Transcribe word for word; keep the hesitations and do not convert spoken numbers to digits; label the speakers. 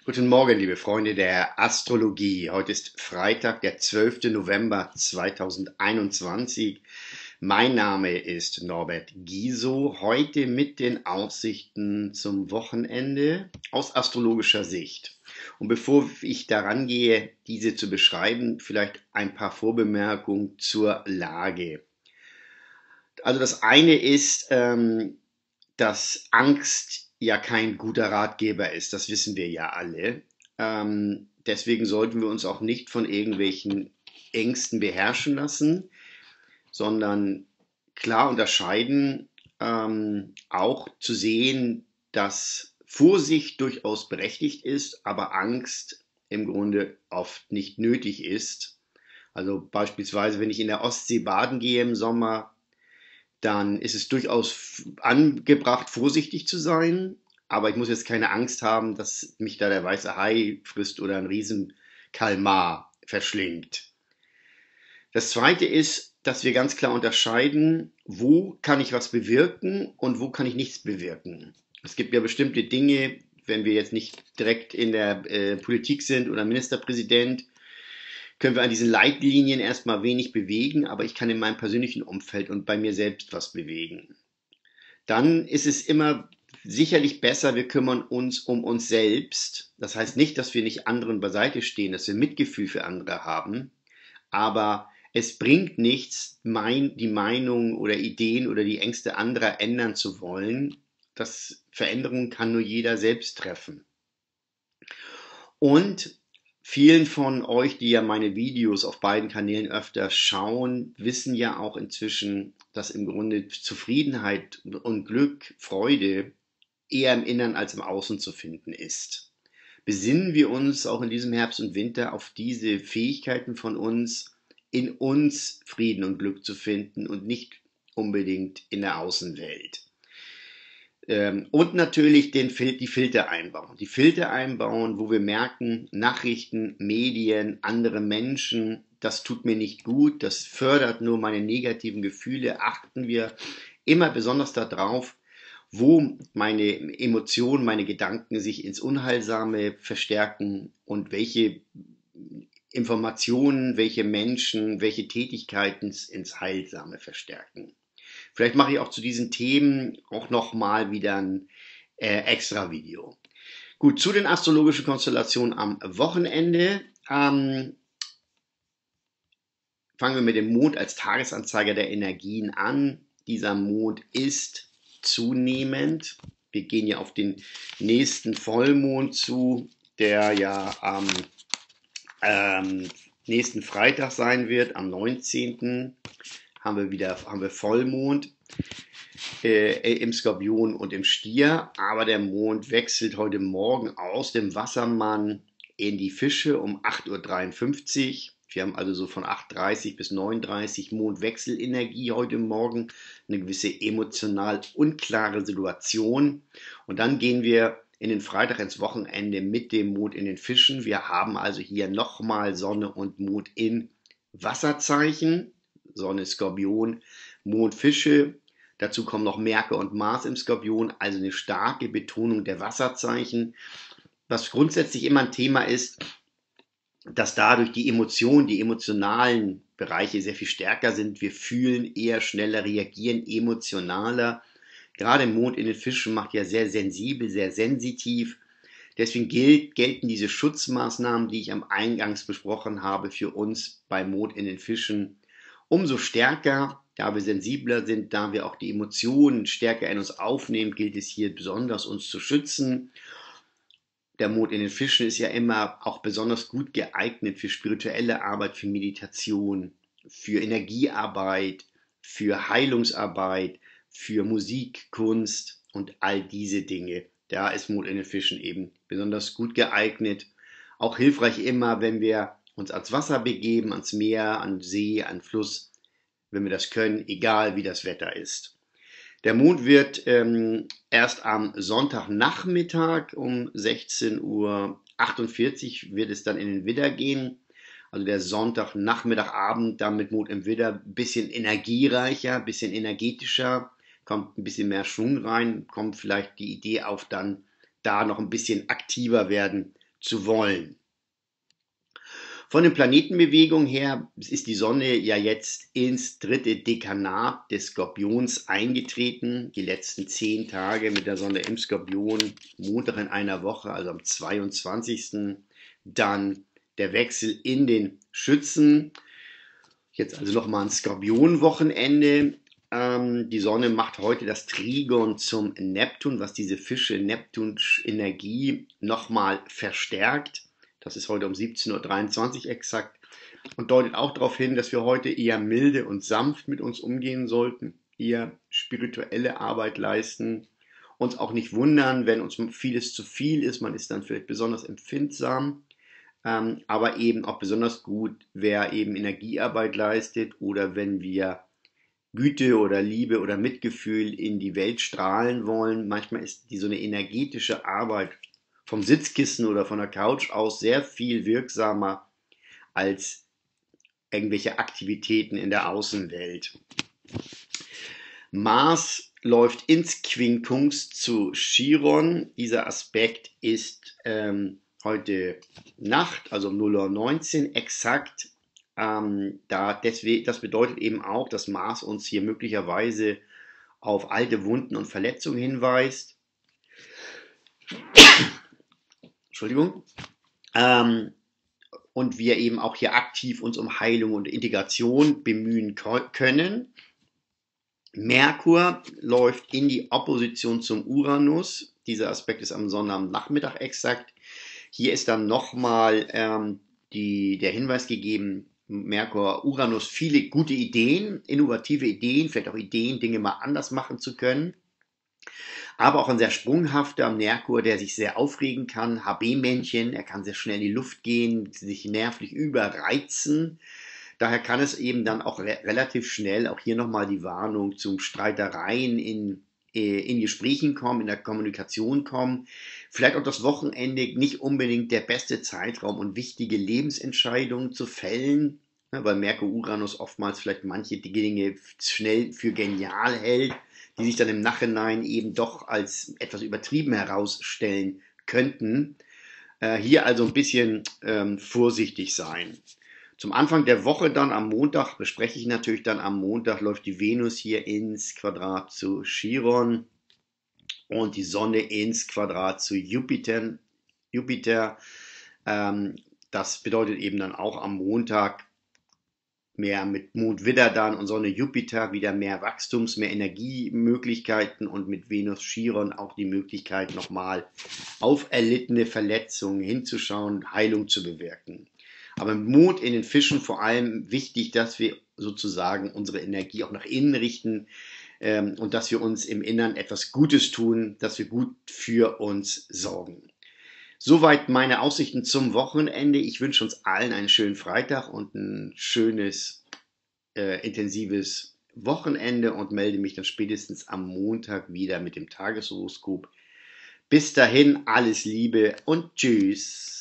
Speaker 1: Guten Morgen, liebe Freunde der Astrologie. Heute ist Freitag, der zwölfte November zweitausendeinundzwanzig. Mein Name ist Norbert Giso. Heute mit den Aussichten zum Wochenende aus astrologischer Sicht. Und bevor ich daran gehe, diese zu beschreiben, vielleicht ein paar Vorbemerkungen zur Lage. Also das eine ist, ähm, dass Angst ja kein guter Ratgeber ist, das wissen wir ja alle. Ähm, deswegen sollten wir uns auch nicht von irgendwelchen Ängsten beherrschen lassen, sondern klar unterscheiden, ähm, auch zu sehen, dass Vorsicht durchaus berechtigt ist, aber Angst im Grunde oft nicht nötig ist. Also beispielsweise, wenn ich in der Ostsee baden gehe im Sommer, dann ist es durchaus angebracht, vorsichtig zu sein. Aber ich muss jetzt keine Angst haben, dass mich da der weiße Hai frisst oder ein Riesenkalmar verschlingt. Das Zweite ist, dass wir ganz klar unterscheiden, wo kann ich was bewirken und wo kann ich nichts bewirken. Es gibt ja bestimmte Dinge, wenn wir jetzt nicht direkt in der äh, Politik sind oder Ministerpräsident, können wir an diesen Leitlinien erstmal wenig bewegen, aber ich kann in meinem persönlichen Umfeld und bei mir selbst was bewegen. Dann ist es immer sicherlich besser, wir kümmern uns um uns selbst. Das heißt nicht, dass wir nicht anderen beiseite stehen, dass wir Mitgefühl für andere haben, aber es bringt nichts, mein, die Meinung oder Ideen oder die Ängste anderer ändern zu wollen. Das Veränderung kann nur jeder selbst treffen. Und vielen von euch, die ja meine Videos auf beiden Kanälen öfter schauen, wissen ja auch inzwischen, dass im Grunde Zufriedenheit und Glück, Freude eher im Innern als im Außen zu finden ist. Besinnen wir uns auch in diesem Herbst und Winter auf diese Fähigkeiten von uns, in uns Frieden und Glück zu finden und nicht unbedingt in der Außenwelt. Und natürlich den Fil die Filter einbauen. Die Filter einbauen, wo wir merken, Nachrichten, Medien, andere Menschen, das tut mir nicht gut, das fördert nur meine negativen Gefühle. Achten wir immer besonders darauf, wo meine Emotionen, meine Gedanken sich ins Unheilsame verstärken und welche Informationen, welche Menschen, welche Tätigkeiten ins Heilsame verstärken. Vielleicht mache ich auch zu diesen Themen auch nochmal wieder ein äh, extra Video. Gut, zu den astrologischen Konstellationen am Wochenende. Ähm, fangen wir mit dem Mond als Tagesanzeiger der Energien an. Dieser Mond ist zunehmend. Wir gehen ja auf den nächsten Vollmond zu, der ja am ähm, nächsten Freitag sein wird, am neunzehnten haben wir wieder haben wir Vollmond äh, im Skorpion und im Stier, aber der Mond wechselt heute Morgen aus dem Wassermann in die Fische um acht Uhr dreiundfünfzig. Wir haben also so von acht Uhr dreißig bis neun Uhr dreißig Mondwechselenergie heute Morgen, eine gewisse emotional unklare Situation. Und dann gehen wir in den Freitag ins Wochenende mit dem Mond in den Fischen. Wir haben also hier nochmal Sonne und Mond in Wasserzeichen. Sonne Skorpion, Mond Fische. Dazu kommen noch Merkur und Mars im Skorpion, also eine starke Betonung der Wasserzeichen. Was grundsätzlich immer ein Thema ist, dass dadurch die Emotionen, die emotionalen Bereiche sehr viel stärker sind. Wir fühlen eher schneller, reagieren emotionaler. Gerade Mond in den Fischen macht ja sehr sensibel, sehr sensitiv. Deswegen gilt, gelten diese Schutzmaßnahmen, die ich am Eingangs besprochen habe, für uns bei Mond in den Fischen umso stärker, da wir sensibler sind, da wir auch die Emotionen stärker in uns aufnehmen, gilt es hier besonders, uns zu schützen. Der Mond in den Fischen ist ja immer auch besonders gut geeignet für spirituelle Arbeit, für Meditation, für Energiearbeit, für Heilungsarbeit, für Musik, Kunst und all diese Dinge. Da ist Mond in den Fischen eben besonders gut geeignet. Auch hilfreich immer, wenn wir uns ans Wasser begeben, ans Meer, an See, an Fluss, wenn wir das können, egal wie das Wetter ist. Der Mond wird ähm, erst am Sonntagnachmittag um sechzehn Uhr achtundvierzig wird es dann in den Widder gehen. Also der Sonntagnachmittagabend, dann mit Mond im Widder, ein bisschen energiereicher, ein bisschen energetischer, kommt ein bisschen mehr Schwung rein, kommt vielleicht die Idee auf, dann da noch ein bisschen aktiver werden zu wollen. Von den Planetenbewegungen her ist die Sonne ja jetzt ins dritte Dekanat des Skorpions eingetreten. Die letzten zehn Tage mit der Sonne im Skorpion, Montag in einer Woche, also am zweiundzwanzigsten Dann der Wechsel in den Schützen. Jetzt also nochmal ein Skorpion-Wochenende. Ähm, die Sonne macht heute das Trigon zum Neptun, was diese Fische-Neptun-Energie nochmal verstärkt. Das ist heute um siebzehn Uhr dreiundzwanzig exakt und deutet auch darauf hin, dass wir heute eher milde und sanft mit uns umgehen sollten, eher spirituelle Arbeit leisten, uns auch nicht wundern, wenn uns vieles zu viel ist. Man ist dann vielleicht besonders empfindsam, ähm, aber eben auch besonders gut, wer eben Energiearbeit leistet oder wenn wir Güte oder Liebe oder Mitgefühl in die Welt strahlen wollen. Manchmal ist die so eine energetische Arbeit vom Sitzkissen oder von der Couch aus sehr viel wirksamer als irgendwelche Aktivitäten in der Außenwelt. Mars läuft ins Quinkunx zu Chiron. Dieser Aspekt ist ähm, heute Nacht, also um null Uhr neunzehn exakt. Ähm, da deswegen, das bedeutet eben auch, dass Mars uns hier möglicherweise auf alte Wunden und Verletzungen hinweist. Entschuldigung. Ähm, und wir eben auch hier aktiv uns um Heilung und Integration bemühen können. Merkur läuft in die Opposition zum Uranus. Dieser Aspekt ist am Sonnabendnachmittag exakt. Hier ist dann nochmal ähm, die, der Hinweis gegeben, Merkur, Uranus, viele gute Ideen, innovative Ideen, vielleicht auch Ideen, Dinge mal anders machen zu können. Aber auch ein sehr sprunghafter Merkur, der sich sehr aufregen kann, H B-Männchen, er kann sehr schnell in die Luft gehen, sich nervlich überreizen. Daher kann es eben dann auch re relativ schnell, auch hier nochmal die Warnung, zum Streitereien in, äh, in Gesprächen kommen, in der Kommunikation kommen. Vielleicht auch das Wochenende nicht unbedingt der beste Zeitraum, um wichtige Lebensentscheidungen zu fällen, ne, weil Merkur Uranus oftmals vielleicht manche Dinge schnell für genial hält, die sich dann im Nachhinein eben doch als etwas übertrieben herausstellen könnten. Äh, hier also ein bisschen ähm, vorsichtig sein. Zum Anfang der Woche dann am Montag, bespreche ich natürlich dann am Montag, läuft die Venus hier ins Quadrat zu Chiron und die Sonne ins Quadrat zu Jupiter. Jupiter. Ähm, das bedeutet eben dann auch am Montag mehr mit Mond Widder dann und Sonne Jupiter wieder mehr Wachstums-, mehr Energiemöglichkeiten und mit Venus Chiron auch die Möglichkeit nochmal auf erlittene Verletzungen hinzuschauen, Heilung zu bewirken. Aber mit Mond in den Fischen vor allem wichtig, dass wir sozusagen unsere Energie auch nach innen richten ähm, und dass wir uns im Innern etwas Gutes tun, dass wir gut für uns sorgen. Soweit meine Aussichten zum Wochenende. Ich wünsche uns allen einen schönen Freitag und ein schönes, äh, intensives Wochenende und melde mich dann spätestens am Montag wieder mit dem Tageshoroskop. Bis dahin, alles Liebe und Tschüss.